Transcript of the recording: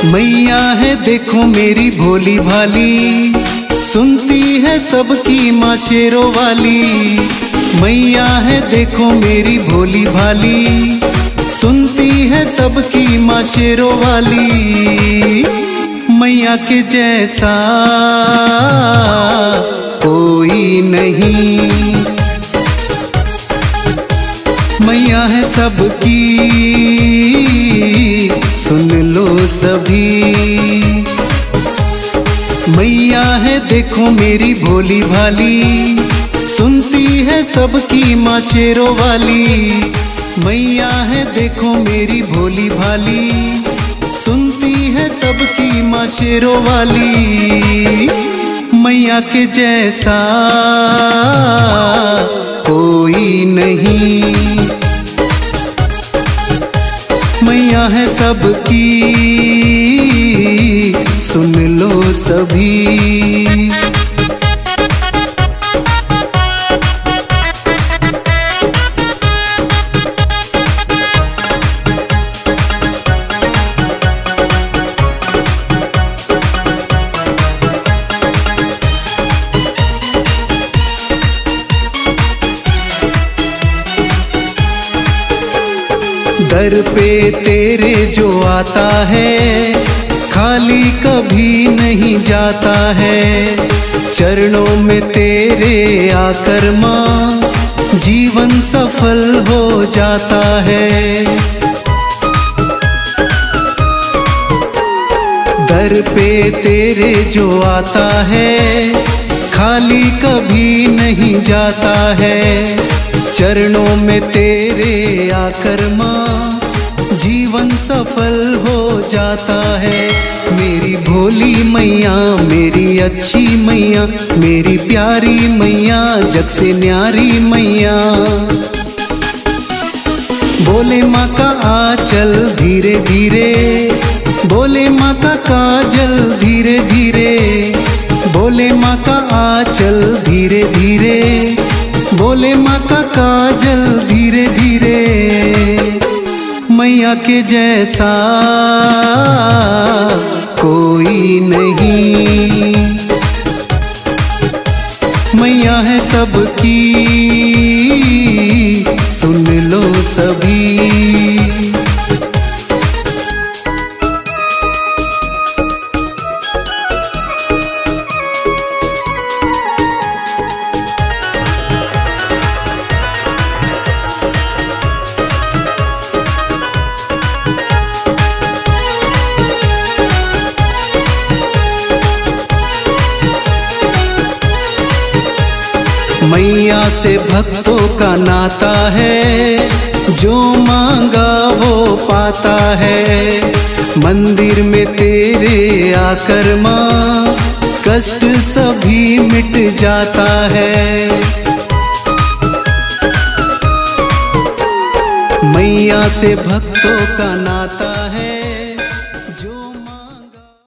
मैया है देखो मेरी भोली भाली, सुनती है सबकी माँ शेरों वाली। मैया है देखो मेरी भोली भाली, सुनती है सबकी माँ शेरों वाली। मैया के जैसा कोई नहीं, मैया है सबकी सुन लो सभी। मैया है देखो मेरी भोली भाली, सुनती है सबकी माँ शेरों वाली। मैया है देखो मेरी भोली भाली, सुनती है सबकी माँ शेरों वाली। मैया के जैसा कोई नहीं, मैया है सबकी सुन लो सभी। दर पे तेरे जो आता है, खाली कभी नहीं जाता है। चरणों में तेरे आकर माँ, जीवन सफल हो जाता है। दर पे तेरे जो आता है, खाली कभी नहीं जाता है। चरणों में तेरे आकर माँ, जीवन सफल हो जाता है। मेरी भोली मैया, मेरी अच्छी मैया, मेरी प्यारी मैया, जग से न्यारी मैया। बोले माँ का आंचल धीरे धीरे, बोले माँ का काजल धीरे धीरे। बोले माँ का आंचल धीरे धीरे, बोले माँ का काजल धीरे धीरे। मैया के जैसा कोई नहीं, मैया है सबकी सुन लो सभी। मैया से भक्तों का नाता है, जो मांगा वो पाता है। मंदिर में तेरे आकर माँ, कष्ट सभी मिट जाता है। मैया से भक्तों का नाता